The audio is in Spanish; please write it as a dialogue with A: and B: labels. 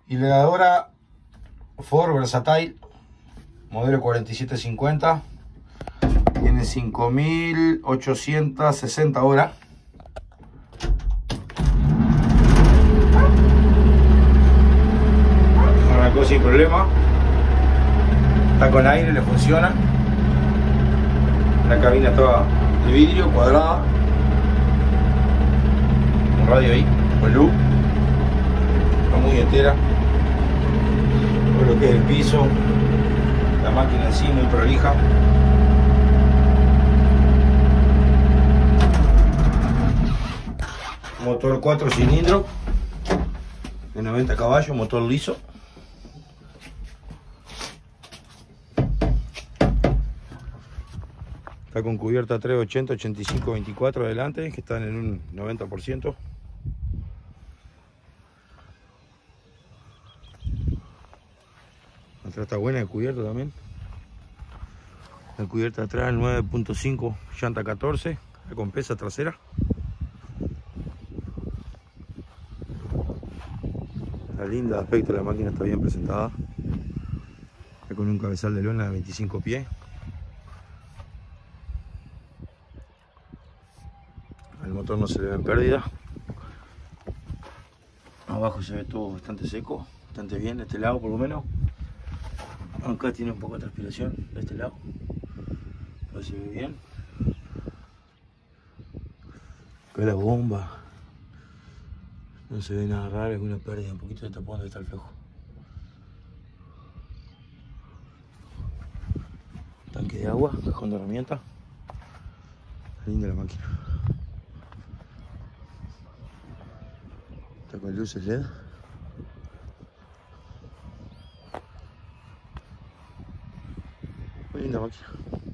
A: Y la lavadora Ford Versatile, modelo 4750. Tiene 5860 horas. Arrancó sin problema. Está con aire, le funciona. La cabina toda de vidrio, cuadrada. Un radio ahí, con luz. Está muy entera. Todo lo que es el piso. La máquina en sí, muy prolija. Motor 4 cilindros de 90 caballos, motor liso. Está con cubierta 380, 85, 24 adelante, que están en un 90%. Atrás está buena de cubierta también. La cubierta atrás 9.5, llanta 14, con pesa trasera. Está linda, el aspecto de la máquina está bien presentada. Está con un cabezal de lona de 25 pies. El motor no se le ve en pérdida. Abajo se ve todo bastante seco, bastante bien, de este lado por lo menos. Acá tiene un poco de transpiración de este lado, pero se ve bien. Acá la bomba, no se ve nada raro, alguna pérdida, un poquito de tapón donde está el flejo. Tanque de agua, cajón de herramientas. Linda la máquina. Está con luces LED. Muy linda máquina.